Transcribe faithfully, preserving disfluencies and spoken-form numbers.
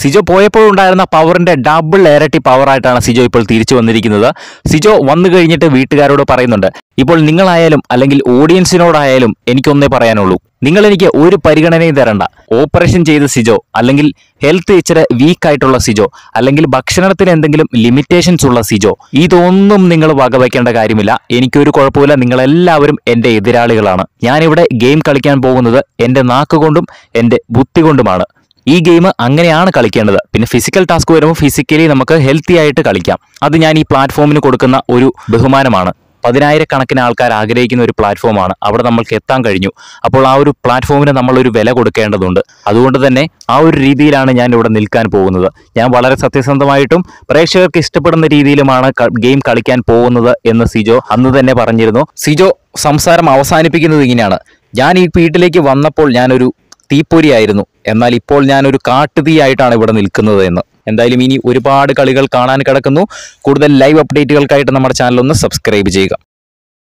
സിജോ പോയപ്പോഴുണ്ടായിരുന്ന പവറിന്റെ ഡബിൾ ഇരട്ടി പവറായിട്ടാണ് സിജോ ഇപ്പോൾ തിരിച്ചു വന്നിരിക്കുന്നത്. സിജോ വന്നു കഴിഞ്ഞിട്ട് വീട്ടുകാരോട് പറയുന്നുണ്ട്, ഇപ്പോൾ നിങ്ങളായാലും അല്ലെങ്കിൽ ഓഡിയൻസിനോടായാലും എനിക്കൊന്നേ പറയാനുള്ളൂ, നിങ്ങൾ എനിക്ക് ഒരു പരിഗണനയും തരണ്ട. ഓപ്പറേഷൻ ചെയ്ത സിജോ, അല്ലെങ്കിൽ ഹെൽത്ത് ഇച്ചിരി വീക്ക് ആയിട്ടുള്ള സിജോ, അല്ലെങ്കിൽ ഭക്ഷണത്തിന് എന്തെങ്കിലും ലിമിറ്റേഷൻസ് ഉള്ള സിജോ, ഇതൊന്നും നിങ്ങൾ വകവയ്ക്കേണ്ട കാര്യമില്ല. എനിക്കൊരു കുഴപ്പമില്ല. നിങ്ങളെല്ലാവരും എൻ്റെ എതിരാളികളാണ്. ഞാനിവിടെ ഗെയിം കളിക്കാൻ പോകുന്നത് എൻ്റെ നാക്കുകൊണ്ടും എൻ്റെ ബുദ്ധി കൊണ്ടുമാണ്. ഈ ഗെയിം അങ്ങനെയാണ് കളിക്കേണ്ടത്. പിന്നെ ഫിസിക്കൽ ടാസ്ക് വരുമ്പോൾ ഫിസിക്കലി നമുക്ക് ഹെൽത്തി ആയിട്ട് കളിക്കാം. അത് ഞാൻ ഈ പ്ലാറ്റ്ഫോമിന് കൊടുക്കുന്ന ഒരു ബഹുമാനമാണ്. പതിനായിരക്കണക്കിന് ആൾക്കാർ ആഗ്രഹിക്കുന്ന ഒരു പ്ലാറ്റ്ഫോമാണ്. അവിടെ നമ്മൾക്ക് എത്താൻ കഴിഞ്ഞു. അപ്പോൾ ആ ഒരു പ്ലാറ്റ്ഫോമിന് നമ്മളൊരു വില കൊടുക്കേണ്ടതുണ്ട്. അതുകൊണ്ട് തന്നെ ആ ഒരു രീതിയിലാണ് ഞാൻ ഇവിടെ നിൽക്കാൻ പോകുന്നത്. ഞാൻ വളരെ സത്യസന്ധമായിട്ടും പ്രേക്ഷകർക്ക് ഇഷ്ടപ്പെടുന്ന രീതിയിലുമാണ് ഗെയിം കളിക്കാൻ പോകുന്നത് എന്ന് സിജോ അന്ന് തന്നെ പറഞ്ഞിരുന്നു. സിജോ സംസാരം അവസാനിപ്പിക്കുന്നത് ഇങ്ങനെയാണ്: ഞാൻ ഈ വീട്ടിലേക്ക് വന്നപ്പോൾ ഞാനൊരു തീപ്പൊരിയായിരുന്നു, എന്നാൽ ഇപ്പോൾ ഞാനൊരു കാട്ടുതീയായിട്ടാണ് ഇവിടെ നിൽക്കുന്നത് എന്ന്. എന്തായാലും ഇനി ഒരുപാട് കളികൾ കാണാൻ കിടക്കുന്നു. കൂടുതൽ ലൈവ് അപ്ഡേറ്റുകൾക്കായിട്ട് നമ്മുടെ ചാനൽ ഒന്ന് സബ്സ്ക്രൈബ് ചെയ്യുക.